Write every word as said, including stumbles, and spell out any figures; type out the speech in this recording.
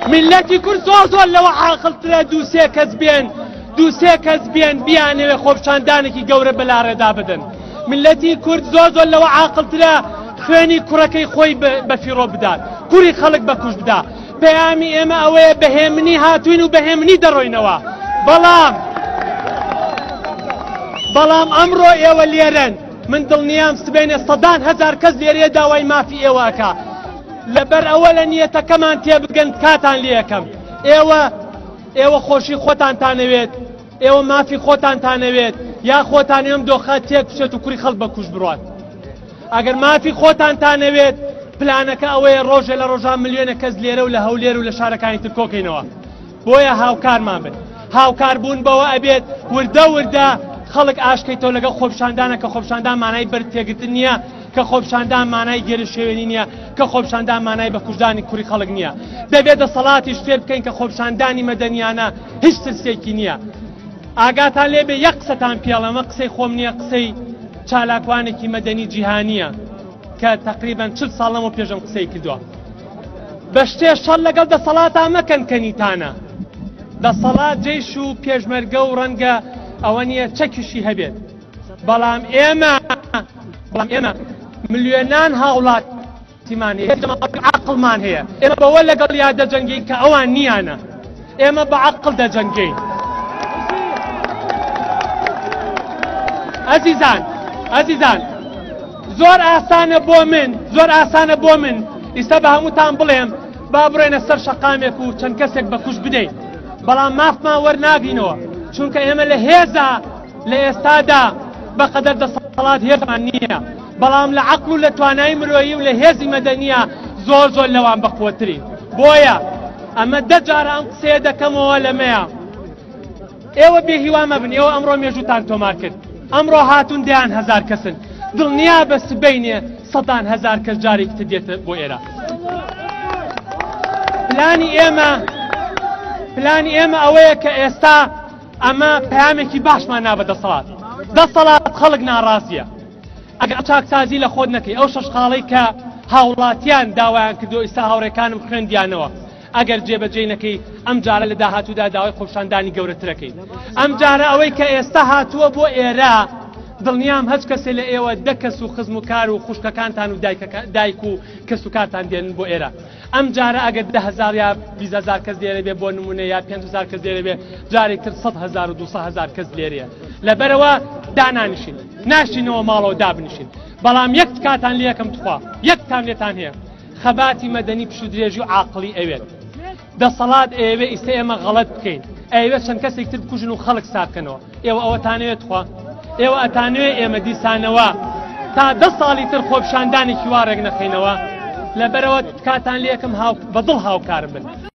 ملەتی کورد زۆر زۆر لەوە عاقڵترە دوو سێ کەس بێن دوو سێ کەس بێن بیانەوێ خۆپشاندانێکی گەورە بەلاڕێدا بدەن. ملەتی کورد زۆر زۆر لەوە عاقڵترە خوێنی کوڕەکەی خۆی بە فیڕۆ بدات، کوڕی خەڵک بەکوش بدا. پەیامی ئێمە ئەوەیە بەهێمنی هاتوین و بەهێمنی دەڕۆینەوە. بەڵام بەڵام ئەمڕۆ ئێوە لێرەن، من دڵنیام سبێنێ سەدان هەزار کەس لێرەیە داوای مافی ئێوەکە. لەبەر ئەوە لە نیەتەکەمان تێبگەن کاتان لێ یەکەم. ئێوە ئێوە خۆشی خۆتان تانەوێت، ئێوە مافی خۆتان تانەوێت، یا خۆتان ئێم دۆخات تێک بچێت و کوڕی خەڵک بەکوش بڕوات. ئەگەر مافی خۆتان تانەوێت پلانەکە ئەوەیە ڕۆژێ لە ڕۆژان ملیۆنە کەس لێرە و لە هەولێر و لە شارەکانی تر کۆکەینەوە. بۆیە هاوکارمان بن. هاوکار بوون بەوە ئەبێت وردە وردە خەڵک ئاشکەیتەوە لەگەڵ خۆپشاندانە کە خۆپشاندان مانای بەر تێگرتن نییە، کە خۆپشاندان مانای گێرە شێوێنی نییە، کە خۆپشاندان مانای بە کوژدانی کوڕی خەڵک نییە. دەبێت دەسەڵاتیش فێر بکەین کە خۆپشاندانی مەدەنیانە هیچ ترسێکی نییە. ئاگاتان لێبێ یەک قسەتان پێڵەمە قسەی خۆم نییە، قسەی چالاکوانێکی مەدەنی جیهانیە کە تقریبا چل ساڵەمە پێشم قسەی کردووە. بە شتێ شەڕ لەگەڵ دەسەڵاتان مەکەن کەنیتانە. دەسەڵات جێش و پێشمەرگە و ڕەنگە ئەوە نییە چەکیشی هەبێت. بەڵام ئێمە بەڵام ئێمە ملیۆنان هاوڵاتیمان هەیە، عەقڵمان هەیە. ئێمە بەوە لەگەڵ یا دەجەنگین کە ئەوان نییانە. ئێمە بە عەقڵ دەجەنگین. ئەزیزان ئەزیزان زۆر ئاسانە بۆ من زۆر ئاسانە بۆ من ئیستا بە هەمووتان بڵێم با بڕێنە سەر شەقامێک و چەند کەسێک بەکوش بدەین، بەڵام مافمان وەرناگرینەوە، چونکە ئێمە لە هێزە لە ئێستادا بەقەدەر دەسەڵات هێزمان نییە، بەڵام لە عەقڵ و لە توانایی مرۆیی و لە هێزی مەدەنیە زۆر زۆر لەوان بەقووەترین. بۆیە ئەمە دە جارە ئەم قسەیە دەکەمەوە لەمەیە. ئێوە بێهیوا مەبن، ئێوە ئەمڕۆ مێژووتان تۆمار کرد، ئەمڕۆ هاتوون دەیان هەزار کەسن، دڵنیا بە سبەینێ سەدان هەزار کەس جارێک تر دێتە بۆ ئێرە. پلانی ئێمە پلانی ئێمە ئەوەیە کە ئێستا ئەمە پەیامێکی باشمان نا بە دەسەڵات. دەسەڵات خەڵک ناڕازیە. ئەگەر چاکسازی لە خۆت نەکەی، ئەو شەش خاڵەی کە هاوڵاتیان داوایان کردو ئێستا هاوڕێکانم خوێندیانەوە، ئەگەر جێبەجێ نەکەی ئەم جارە لە داهاتوودا داوای خۆپشاندانی گەورەترەکەی. ئەم جارە ئەوەی کە ئێستا هاتووە بۆ ئێرە، دڵنیام هەچ کەسێ لە ئێوە دە کەس و خزم و کار و خوشکەکانتان و دایک و کەس و کارتان دێنن بۆ ئێرە. ئەم جارە ئەگەر ده هەزار یا بیست هەزار کەس لێرە بێ بۆ نمونە، یا پێنج هەزار کەس لێرە بێ، جارێک تر سەد هەزار و دووسەد هەزار کەس لێرەیە. لەبەرەوە دانانیشین، ناشینەوە ماڵەوە دابنیشین. بەڵام یەک کاتان لێ یەکەم تخوا، یەکتان لێتان هەیە، خەباتی مەدەنی پشت و درێژی و عاقڵی ئەوێت. دەسەڵات ئێوێ ئیستا ئێمە غەڵەت بکەین، ئەوێ چەند کەسێک تر بکوژن و خەڵک ساکەنەوە. ئێوە ئەوەتانەوێت خوا، ئێوە ئەتانوێ ئێمە دیسانەوە تا دە ساڵی تر خۆپشاندانێکی وا ڕێک نەخەینەوە. لەبەرەوە کاتان لێ یەکەم بەدڵ هاوکارم بن.